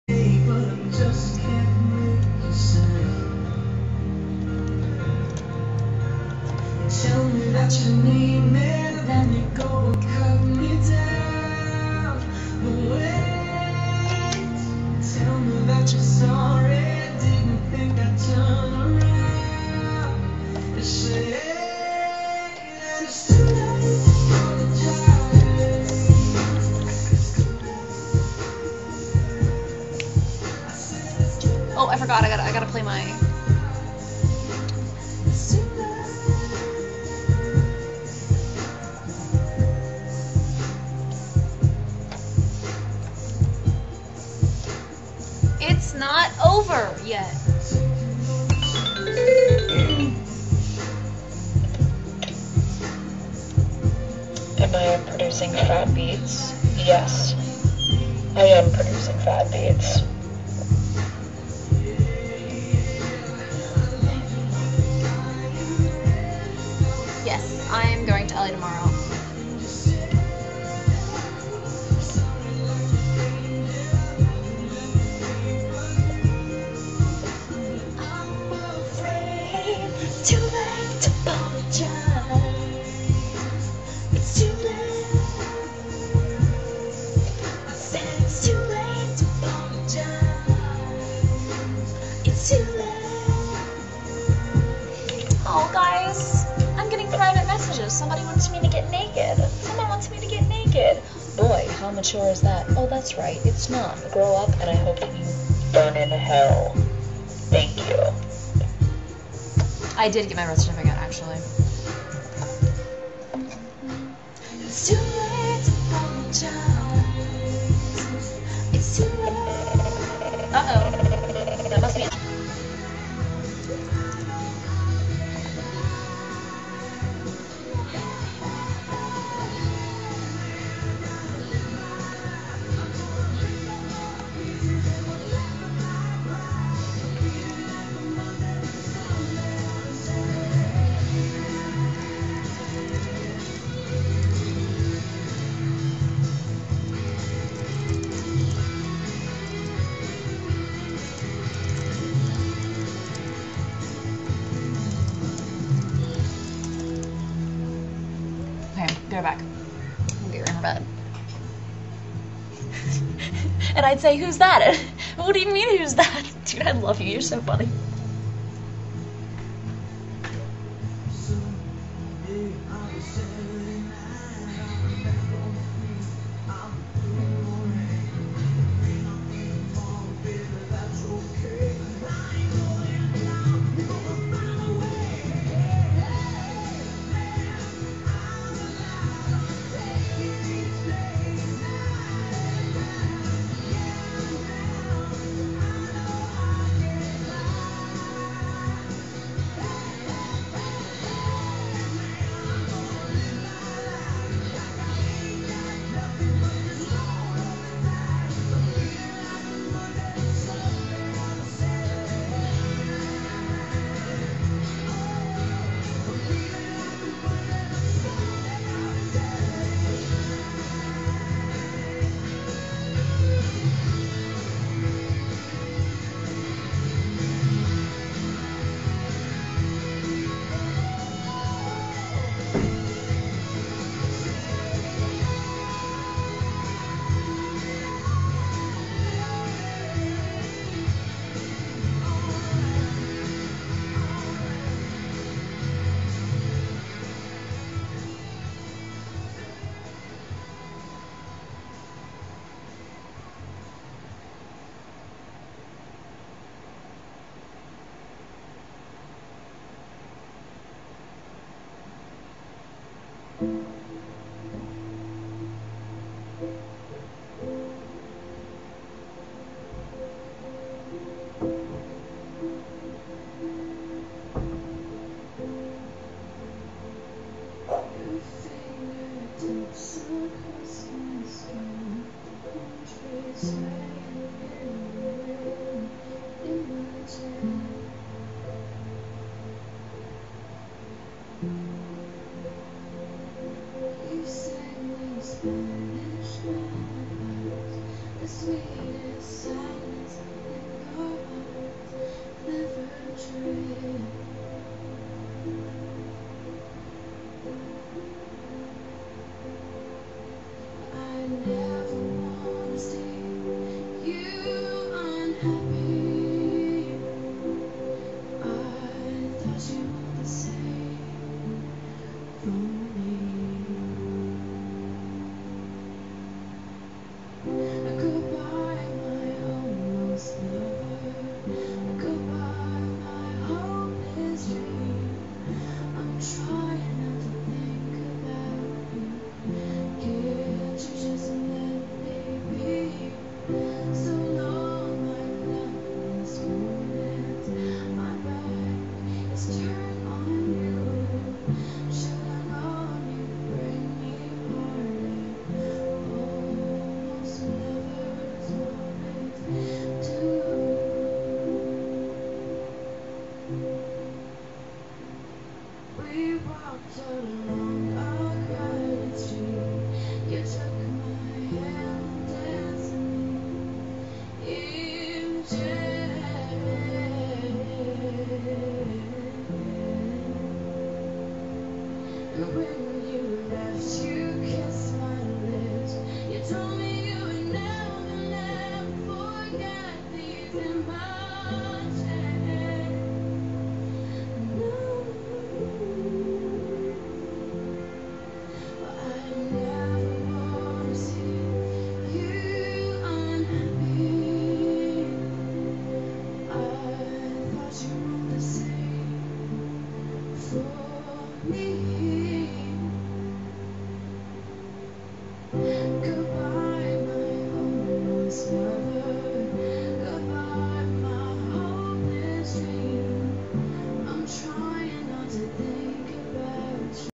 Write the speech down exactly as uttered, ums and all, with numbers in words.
Tell me that you need me, then you go and cut me down. But wait, tell me that you're sorry, didn't think I'd turn around and say that it's too late to apologize. Oh, I forgot. I gotta, I gotta play my. It's not over yet. Am I producing fat beats? Yes, I am producing fat beats. Yes, I am going to L A tomorrow. Too late to apologize. It's too late. I said it's too late to apologize. It's too late. Oh, guys, I'm getting private messages. Somebody wants me to get naked. Someone wants me to get naked. Boy, how mature is that? Oh, that's right. It's not. Grow up, and I hope that you burn in hell. Thank you. I did get my birth certificate, actually. It's too late to apologize. It's too late. Uh-oh. That must be... Okay, go back. We'll get her in her bed. And I'd say, who's that? What do you mean, who's that? Dude, I love you. You're so funny.